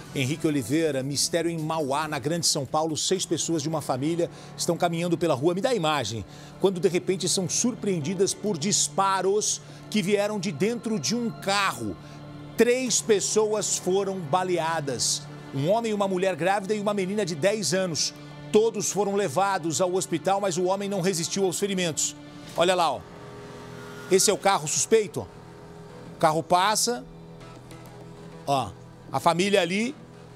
Henrique Oliveira, mistério em Mauá, na Grande São Paulo. 6 pessoas de uma família estão caminhando pela rua. Me dá a imagem. Quando de repente são surpreendidas por disparos que vieram de dentro de um carro. 3 pessoas foram baleadas. Um homem, uma mulher grávida e uma menina de 10 anos. Todos foram levados ao hospital, mas o homem não resistiu aos ferimentos. Olha lá, ó. Esse é o carro suspeito, ó. O carro passa. Ó, a família ali.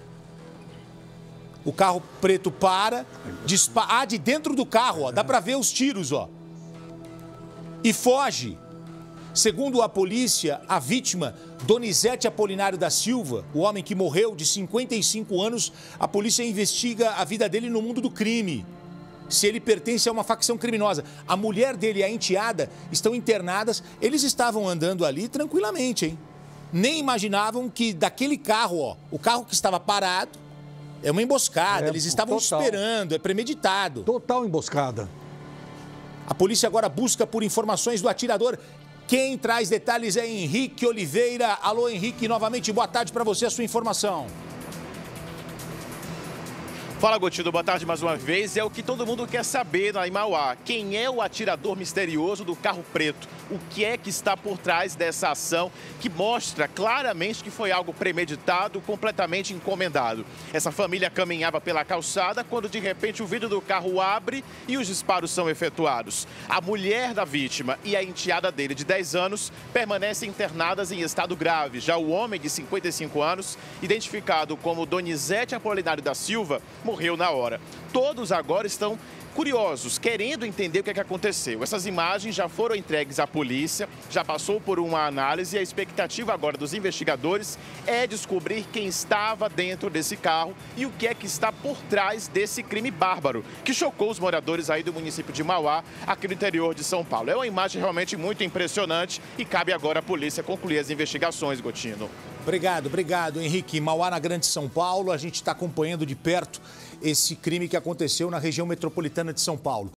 O carro preto para. Dispara de dentro do carro, ó. Dá pra ver os tiros, ó. E foge. Segundo a polícia, a vítima, Donizete Apolinário da Silva, o homem que morreu de 55 anos, a polícia investiga a vida dele no mundo do crime. Se ele pertence a uma facção criminosa. A mulher dele e a enteada estão internadas. Eles estavam andando ali tranquilamente, hein? Nem imaginavam que daquele carro, ó, o carro que estava parado, é uma emboscada. Eles estavam esperando, é premeditado. Total emboscada. A polícia agora busca por informações do atirador. Quem traz detalhes é Henrique Oliveira. Alô, Henrique, novamente, boa tarde para você, a sua informação. Fala, Gotino, boa tarde mais uma vez. É o que todo mundo quer saber na Mauá. Quem é o atirador misterioso do carro preto? O que é que está por trás dessa ação que mostra claramente que foi algo premeditado, completamente encomendado? Essa família caminhava pela calçada quando de repente o vidro do carro abre e os disparos são efetuados. A mulher da vítima e a enteada dele de 10 anos permanecem internadas em estado grave. Já o homem de 55 anos, identificado como Donizete Apolinário da Silva, morreu na hora. Todos agora estão curiosos, querendo entender o que é que aconteceu. Essas imagens já foram entregues à polícia, já passou por uma análise e a expectativa agora dos investigadores é descobrir quem estava dentro desse carro e o que é que está por trás desse crime bárbaro que chocou os moradores aí do município de Mauá, aqui no interior de São Paulo. É uma imagem realmente muito impressionante e cabe agora à polícia concluir as investigações, Gotino. Obrigado, Henrique. Mauá, na Grande São Paulo, a gente está acompanhando de perto esse crime que aconteceu na região metropolitana de São Paulo.